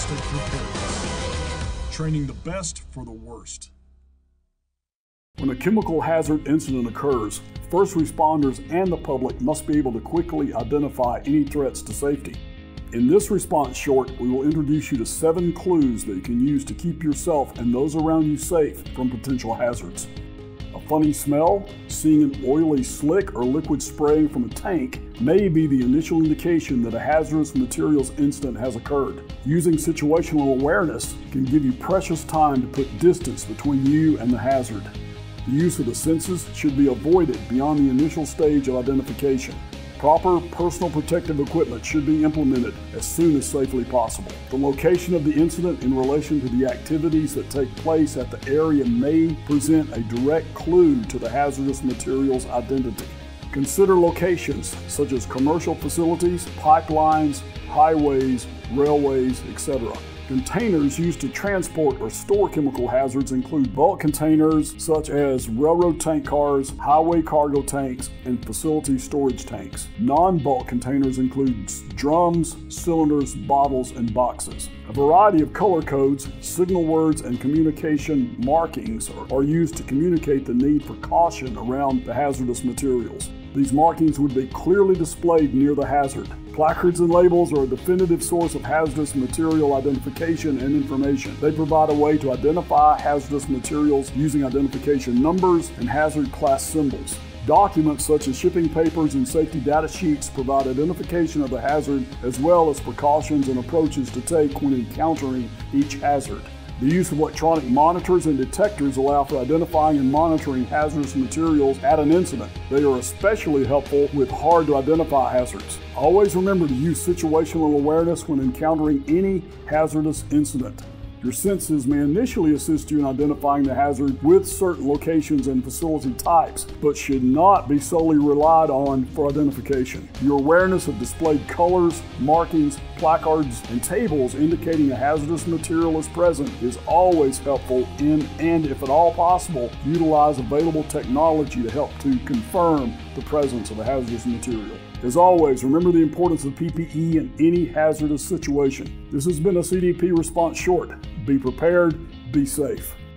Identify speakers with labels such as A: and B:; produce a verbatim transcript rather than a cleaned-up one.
A: Instant Preparedness. Training the best for the worst. When a chemical hazard incident occurs, first responders and the public must be able to quickly identify any threats to safety. In this response short, we will introduce you to seven clues that you can use to keep yourself and those around you safe from potential hazards. A funny smell, seeing an oily slick or liquid spraying from a tank may be the initial indication that a hazardous materials incident has occurred. Using situational awareness can give you precious time to put distance between you and the hazard. The use of the senses should be avoided beyond the initial stage of identification. Proper personal protective equipment should be implemented as soon as safely possible. The location of the incident in relation to the activities that take place at the area may present a direct clue to the hazardous material's identity. Consider locations such as commercial facilities, pipelines, highways, railways, et cetera. Containers used to transport or store chemical hazards include bulk containers such as railroad tank cars, highway cargo tanks, and facility storage tanks. Non-bulk containers include drums, cylinders, bottles, and boxes. A variety of color codes, signal words, and communication markings are, are used to communicate the need for caution around the hazardous materials. These markings would be clearly displayed near the hazard. Placards and labels are a definitive source of hazardous material identification and information. They provide a way to identify hazardous materials using identification numbers and hazard class symbols. Documents such as shipping papers and safety data sheets provide identification of the hazard as well as precautions and approaches to take when encountering each hazard. The use of electronic monitors and detectors allow for identifying and monitoring hazardous materials at an incident. They are especially helpful with hard-to-identify hazards. Always remember to use situational awareness when encountering any hazardous incident. Your senses may initially assist you in identifying the hazard with certain locations and facility types, but should not be solely relied on for identification. Your awareness of displayed colors, markings, placards, and tables indicating a hazardous material is present is always helpful in, and if at all possible, utilize available technology to help to confirm the presence of a hazardous material. As always, remember the importance of P P E in any hazardous situation. This has been a C D P Response Short. Be prepared, be safe.